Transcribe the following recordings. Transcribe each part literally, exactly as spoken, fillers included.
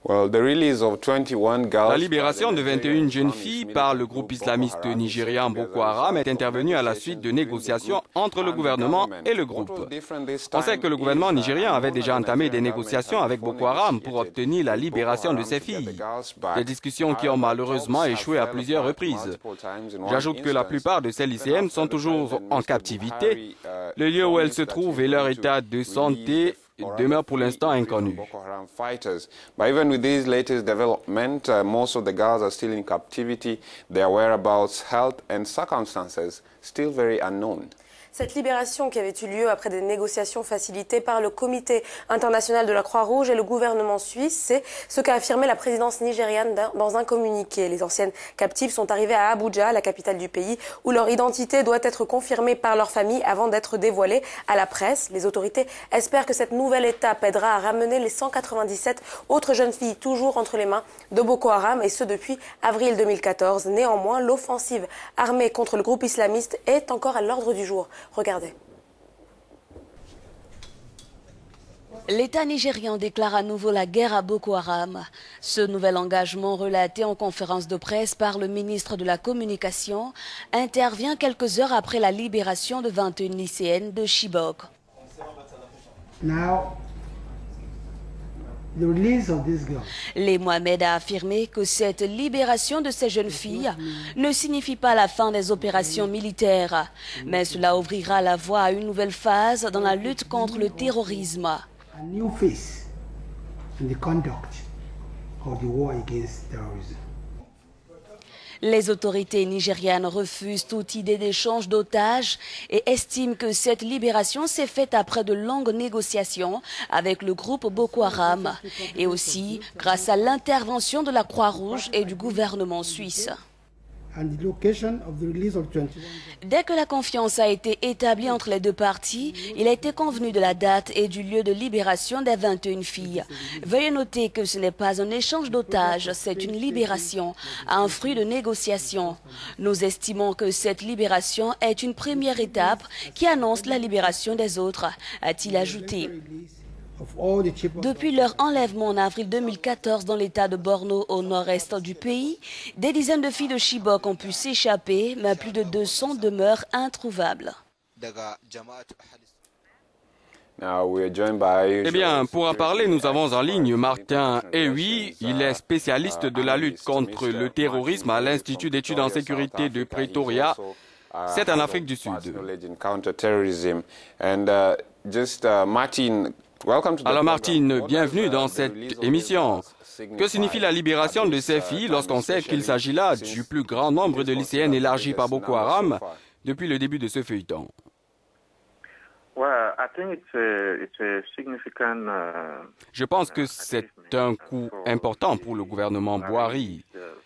La libération de vingt et une jeunes filles par le groupe islamiste nigérian Boko Haram est intervenue à la suite de négociations entre le gouvernement et le groupe. On sait que le gouvernement nigérien avait déjà entamé des négociations avec Boko Haram pour obtenir la libération de ces filles. Des discussions qui ont malheureusement échoué à plusieurs reprises. J'ajoute que la plupart de ces lycéennes sont toujours en captivité. Le lieu où elles se trouvent et leur état de santé demeure pour l'instant inconnu. But even with these latest development, uh, most of the girls are still in captivity. Their whereabouts, health and circumstances still very unknown. Cette libération qui avait eu lieu après des négociations facilitées par le Comité international de la Croix-Rouge et le gouvernement suisse, c'est ce qu'a affirmé la présidence nigériane dans un communiqué. Les anciennes captives sont arrivées à Abuja, la capitale du pays, où leur identité doit être confirmée par leur famille avant d'être dévoilée à la presse. Les autorités espèrent que cette nouvelle étape aidera à ramener les cent quatre-vingt-dix-sept autres jeunes filles toujours entre les mains de Boko Haram, et ce depuis avril deux mille quatorze. Néanmoins, l'offensive armée contre le groupe islamiste est encore à l'ordre du jour. Regardez. L'État nigérian déclare à nouveau la guerre à Boko Haram. Ce nouvel engagement, relaté en conférence de presse par le ministre de la Communication, intervient quelques heures après la libération de vingt et une lycéennes de Chibok. Now, the release of this girl. Les Mohamed a affirmé que cette libération de ces jeunes filles ne signifie pas la fin des opérations militaires, mais cela ouvrira la voie à une nouvelle phase dans la lutte contre le terrorisme. A new phase in the conduct of the war against terrorism. Les autorités nigérianes refusent toute idée d'échange d'otages et estiment que cette libération s'est faite après de longues négociations avec le groupe Boko Haram et aussi grâce à l'intervention de la Croix-Rouge et du gouvernement suisse. Dès que la confiance a été établie entre les deux parties, il a été convenu de la date et du lieu de libération des vingt et une filles. Veuillez noter que ce n'est pas un échange d'otages, c'est une libération, un fruit de négociation. Nous estimons que cette libération est une première étape qui annonce la libération des autres, a-t-il ajouté. Depuis leur enlèvement en avril deux mille quatorze dans l'état de Borno au nord-est du pays, des dizaines de filles de Chibok ont pu s'échapper, mais plus de deux cents demeurent introuvables. Eh bien, pour en parler, nous avons en ligne Martin Ewi. Il est spécialiste de la lutte contre le terrorisme à l'Institut d'études en sécurité de Pretoria. C'est en Afrique du Sud. Alors Martine, bienvenue dans cette émission. Que signifie la libération de ces filles lorsqu'on sait qu'il s'agit là du plus grand nombre de lycéennes élargies par Boko Haram depuis le début de ce feuilleton? Je pense que c'est un coup important pour le gouvernement Buhari.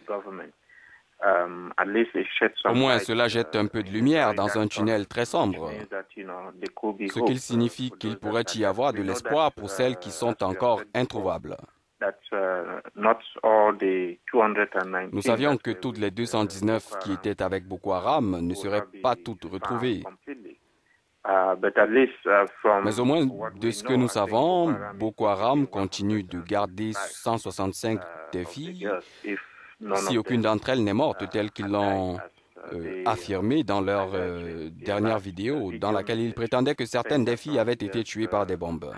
Um, Au moins, cela jette un peu de lumière dans un tunnel très sombre, ce qui signifie qu'il pourrait y avoir de l'espoir pour celles qui sont encore introuvables. Nous savions que toutes les deux cent dix-neuf qui étaient avec Boko Haram ne seraient pas toutes retrouvées. Mais au moins, de ce que nous savons, Boko Haram continue de garder cent soixante-cinq des filles, si aucune d'entre elles n'est morte, telle qu'ils l'ont euh, affirmé dans leur euh, dernière vidéo, dans laquelle ils prétendaient que certaines des filles avaient été tuées par des bombes.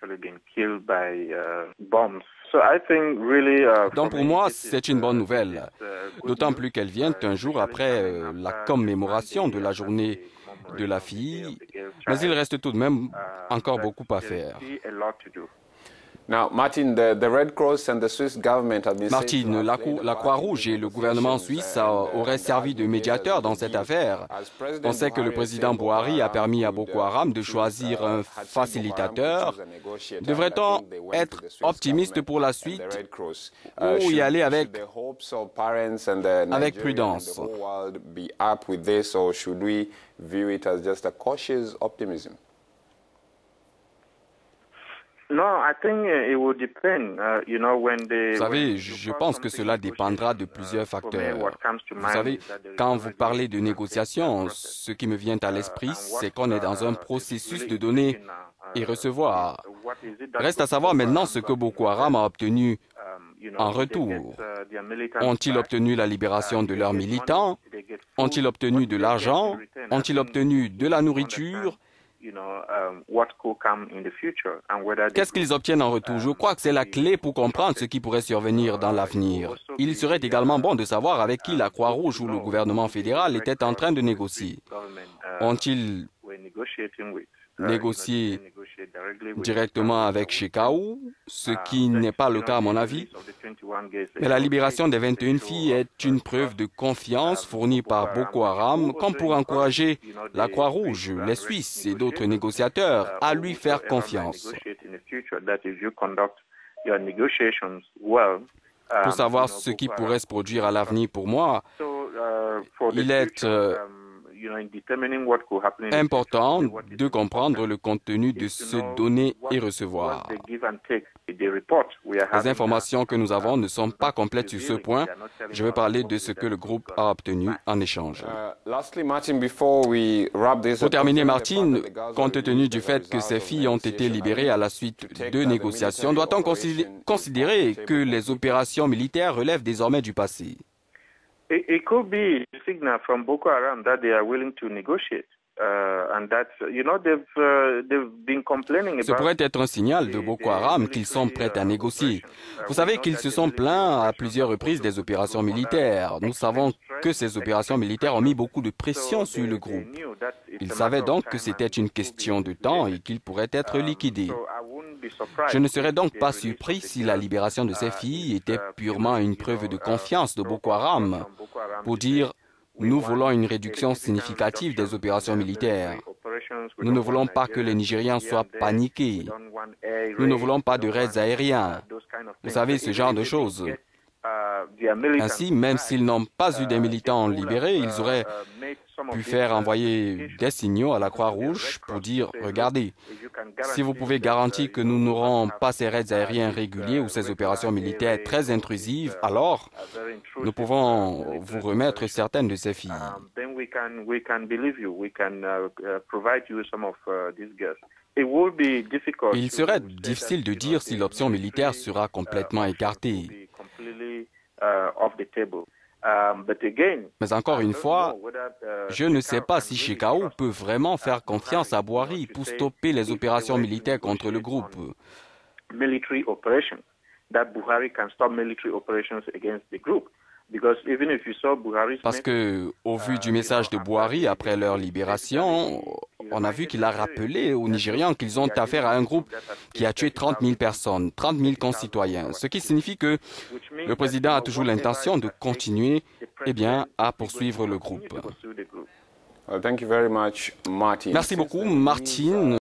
Donc pour moi, c'est une bonne nouvelle, d'autant plus qu'elle vient un jour après euh, la commémoration de la journée de la fille, mais il reste tout de même encore beaucoup à faire. Martine, la, la Croix-Rouge et le gouvernement suisse auraient servi de médiateurs dans cette affaire. On sait que le président Buhari a permis à Boko Haram de choisir un facilitateur. Devrait-on être optimiste pour la suite ou y aller avec, avec prudence? Vous savez, je pense que cela dépendra de plusieurs facteurs. Vous savez, quand vous parlez de négociations, ce qui me vient à l'esprit, c'est qu'on est dans un processus de donner et recevoir. Reste à savoir maintenant ce que Boko Haram a obtenu en retour? Ont-ils obtenu la libération de leurs militants? Ont-ils obtenu de l'argent? Ont-ils obtenu de la nourriture? Qu'est-ce qu'ils obtiennent en retour? Je crois que c'est la clé pour comprendre ce qui pourrait survenir dans l'avenir. Il serait également bon de savoir avec qui la Croix-Rouge ou le gouvernement fédéral était en train de négocier. Ont-ils négocié directement avec Shekau, ce qui n'est pas le cas à mon avis. Mais la libération des vingt et une filles est une preuve de confiance fournie par Boko Haram comme pour encourager la Croix-Rouge, les Suisses et d'autres négociateurs à lui faire confiance. Pour savoir ce qui pourrait se produire à l'avenir pour moi, il est euh, important de comprendre le contenu de ce donner et recevoir. Les informations que nous avons ne sont pas complètes sur ce point. Je vais parler de ce que le groupe a obtenu en échange. Pour terminer, Martin, compte tenu du fait que ces filles ont été libérées à la suite de négociations, doit-on considérer que les opérations militaires relèvent désormais du passé? It could be a signal from Boko Haram that they are willing to negotiate. Uh, and that, you know, they've, uh, they've been complaining about... Ce pourrait être un signal de Boko Haram qu'ils sont prêts à négocier. Vous savez qu'ils se sont plaints à plusieurs reprises des opérations militaires. Nous savons que ces opérations militaires ont mis beaucoup de pression sur le groupe. Ils savaient donc que c'était une question de temps et qu'ils pourraient être liquidés. Je ne serais donc pas surpris si la libération de ces filles était purement une preuve de confiance de Boko Haram pour dire « Nous voulons une réduction significative des opérations militaires. Nous ne voulons pas que les Nigérians soient paniqués. Nous ne voulons pas de raids aériens. » Vous savez, ce genre de choses. Ainsi, même s'ils n'ont pas eu des militants libérés, ils auraient pu faire envoyer des signaux à la Croix-Rouge pour dire « Regardez, si vous pouvez garantir que nous n'aurons pas ces raids aériens réguliers ou ces opérations militaires très intrusives, alors nous pouvons vous remettre certaines de ces filles. » Il serait difficile de dire si l'option militaire sera complètement écartée. Mais encore une fois, je ne sais pas si Shekau peut vraiment faire confiance à Buhari pour stopper les opérations militaires contre le groupe. Parce que, au vu du message de Buhari après leur libération, on a vu qu'il a rappelé aux Nigérians qu'ils ont affaire à un groupe qui a tué trente mille personnes, trente mille concitoyens, ce qui signifie que le président a toujours l'intention de continuer eh bien, à poursuivre le groupe. Merci beaucoup, Martin.